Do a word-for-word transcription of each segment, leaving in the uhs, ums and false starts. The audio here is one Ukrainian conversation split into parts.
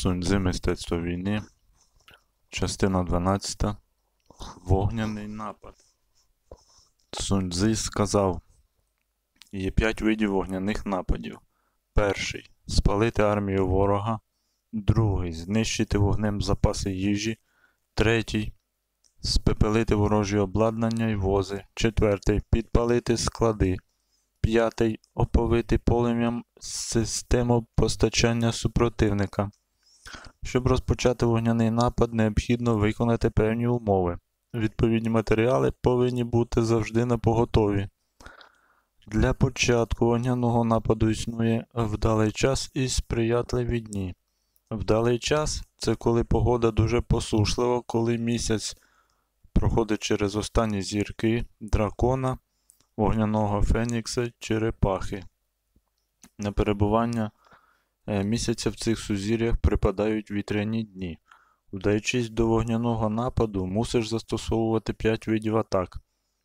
Сунь Цзи «Мистецтво війни», частина дванадцята. Вогняний напад. Сунь Цзи сказав: є п'ять видів вогняних нападів. Перший – спалити армію ворога. Другий – знищити вогнем запаси їжі. Третій – спепелити ворожі обладнання й вози. Четвертий – підпалити склади. П'ятий – оповити полум'ям систему постачання супротивника. Щоб розпочати вогняний напад, необхідно виконати певні умови. Відповідні матеріали повинні бути завжди напоготові. Для початку вогняного нападу існує вдалий час і сприятливі дні. Вдалий час – це коли погода дуже посушлива, коли місяць проходить через останні зірки дракона, вогняного фенікса, черепахи. На перебування місяця в цих сузір'ях припадають вітряні дні. Вдаючись до вогняного нападу, мусиш застосовувати п'ять видів атак.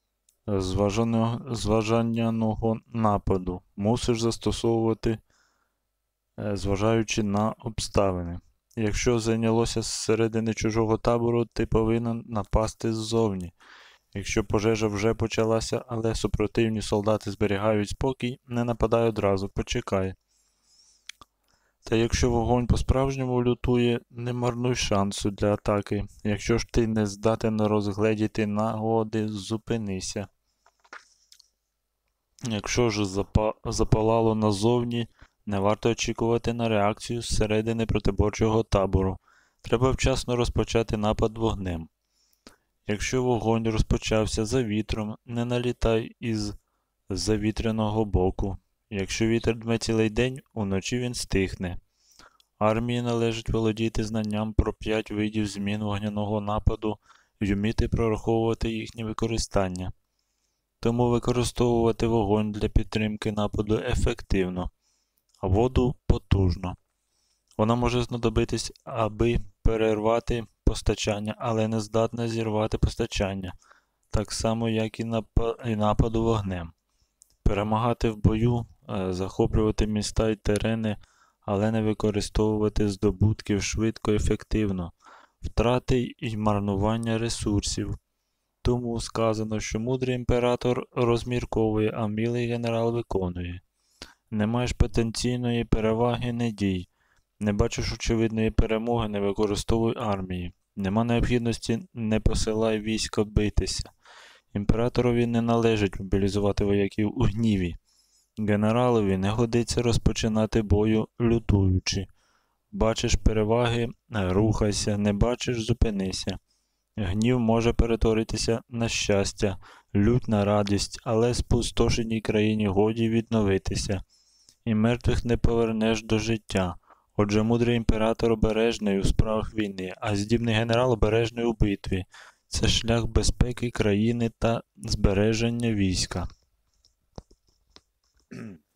Зважаняного нападу мусиш застосовувати, зважаючи на обставини. Якщо зайнялося зсередини чужого табору, ти повинен напасти ззовні. Якщо пожежа вже почалася, але супротивні солдати зберігають спокій, не нападай одразу, почекай. Та якщо вогонь по-справжньому лютує, не марнуй шансу для атаки. Якщо ж ти не здатен розгледіти нагоди, зупинися. Якщо ж запа... запалало назовні, не варто очікувати на реакцію зсередини протиборчого табору. Треба вчасно розпочати напад вогнем. Якщо вогонь розпочався за вітром, не налітай із завітряного боку. Якщо вітер дме цілий день, уночі він стихне. Армії належить володіти знанням про п'ять видів змін вогняного нападу і вміти прораховувати їхнє використання. Тому використовувати вогонь для підтримки нападу ефективно, а воду потужно. Вона може знадобитись, аби перервати постачання, але не здатна зірвати постачання, так само, як і нападу вогнем. Перемагати в бою, захоплювати міста й терени, але не використовувати здобутків швидко і ефективно, втрати й марнування ресурсів. Тому сказано, що мудрий імператор розмірковує, а милий генерал виконує. Не маєш потенційної переваги – не дій. Не бачиш очевидної перемоги – не використовуй армії. Нема необхідності – не посилай війська битися. Імператорові не належить мобілізувати вояків у гніві. Генералові не годиться розпочинати бою лютуючи. Бачиш переваги – рухайся, не бачиш – зупинися. Гнів може перетворитися на щастя, лють на радість, але спустошеній країні годі відновитися. І мертвих не повернеш до життя. Отже, мудрий імператор обережний у справах війни, а здібний генерал обережний у битві. Це шлях безпеки країни та збереження війська.